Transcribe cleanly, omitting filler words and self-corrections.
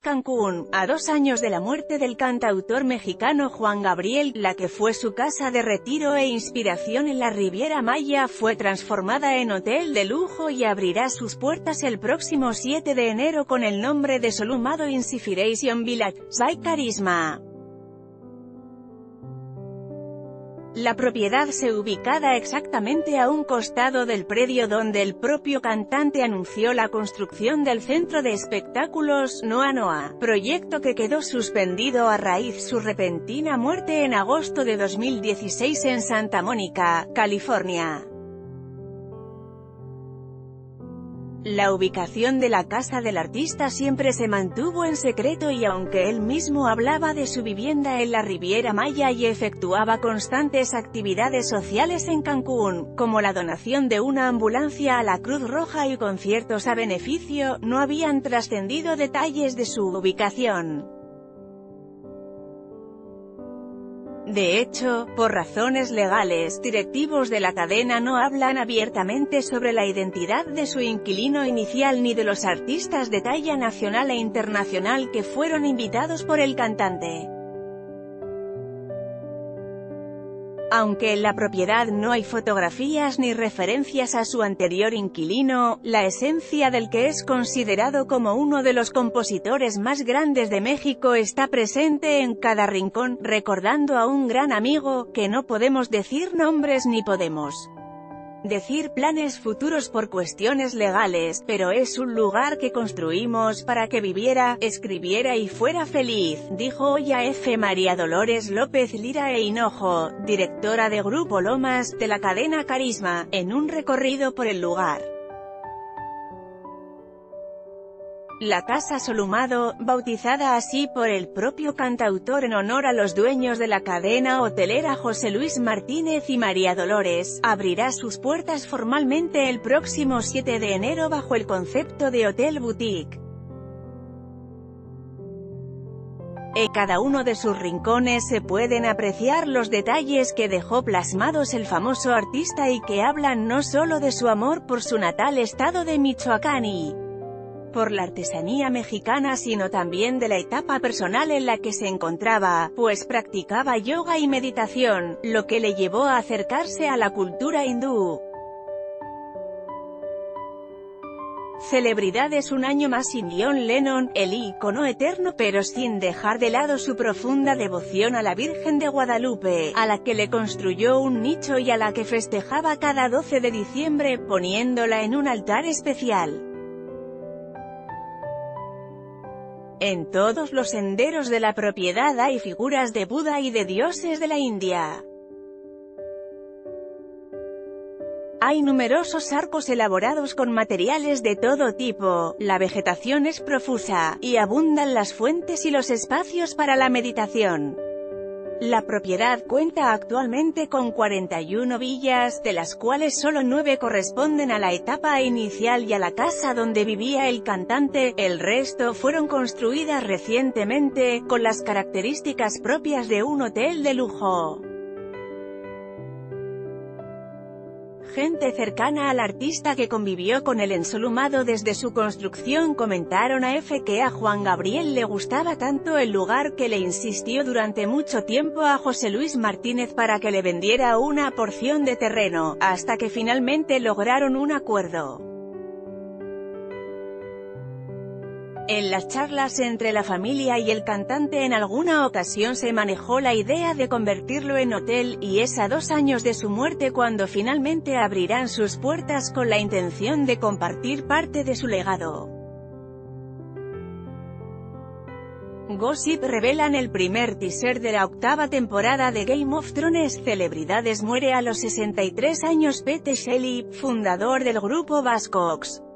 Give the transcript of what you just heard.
Cancún, a 2 años de la muerte del cantautor mexicano Juan Gabriel, la que fue su casa de retiro e inspiración en la Riviera Maya fue transformada en hotel de lujo y abrirá sus puertas el próximo 7 de enero con el nombre de Solumado Inspiration Village by Karisma. La propiedad se ubicada exactamente a un costado del predio donde el propio cantante anunció la construcción del centro de espectáculos Noa Noa, proyecto que quedó suspendido a raíz su repentina muerte en agosto de 2016 en Santa Mónica, California. La ubicación de la casa del artista siempre se mantuvo en secreto y aunque él mismo hablaba de su vivienda en la Riviera Maya y efectuaba constantes actividades sociales en Cancún, como la donación de una ambulancia a la Cruz Roja y conciertos a beneficio, no habían trascendido detalles de su ubicación. De hecho, por razones legales, directivos de la cadena no hablan abiertamente sobre la identidad de su inquilino inicial ni de los artistas de talla nacional e internacional que fueron invitados por el cantante. Aunque en la propiedad no hay fotografías ni referencias a su anterior inquilino, la esencia del que es considerado como uno de los compositores más grandes de México está presente en cada rincón, recordando a un gran amigo, que no podemos decir nombres ni podemos decir planes futuros por cuestiones legales, pero es un lugar que construimos para que viviera, escribiera y fuera feliz, dijo hoy a F. María Dolores López Lira e Hinojo, directora de Grupo Lomas, de la cadena Karisma, en un recorrido por el lugar. La Casa Solumado, bautizada así por el propio cantautor en honor a los dueños de la cadena hotelera José Luis Martínez y María Dolores, abrirá sus puertas formalmente el próximo 7 de enero bajo el concepto de Hotel Boutique. En cada uno de sus rincones se pueden apreciar los detalles que dejó plasmados el famoso artista y que hablan no solo de su amor por su natal estado de Michoacán y por la artesanía mexicana sino también de la etapa personal en la que se encontraba, pues practicaba yoga y meditación, lo que le llevó a acercarse a la cultura hindú. Celebridades un año más sin John Lennon, el ícono eterno, pero sin dejar de lado su profunda devoción a la Virgen de Guadalupe, a la que le construyó un nicho y a la que festejaba cada 12 de diciembre, poniéndola en un altar especial. En todos los senderos de la propiedad hay figuras de Buda y de dioses de la India. Hay numerosos arcos elaborados con materiales de todo tipo, la vegetación es profusa, y abundan las fuentes y los espacios para la meditación. La propiedad cuenta actualmente con 41 villas, de las cuales solo 9 corresponden a la etapa inicial y a la casa donde vivía el cantante, el resto fueron construidas recientemente, con las características propias de un hotel de lujo. Gente cercana al artista que convivió con él en Solumado desde su construcción comentaron a F que a Juan Gabriel le gustaba tanto el lugar que le insistió durante mucho tiempo a José Luis Martínez para que le vendiera una porción de terreno, hasta que finalmente lograron un acuerdo. En las charlas entre la familia y el cantante en alguna ocasión se manejó la idea de convertirlo en hotel, y es a 2 años de su muerte cuando finalmente abrirán sus puertas con la intención de compartir parte de su legado. Gossip revelan el primer teaser de la 8ª temporada de Game of Thrones. Celebridades muere a los 63 años Pete Shelley, fundador del grupo Buzzcocks.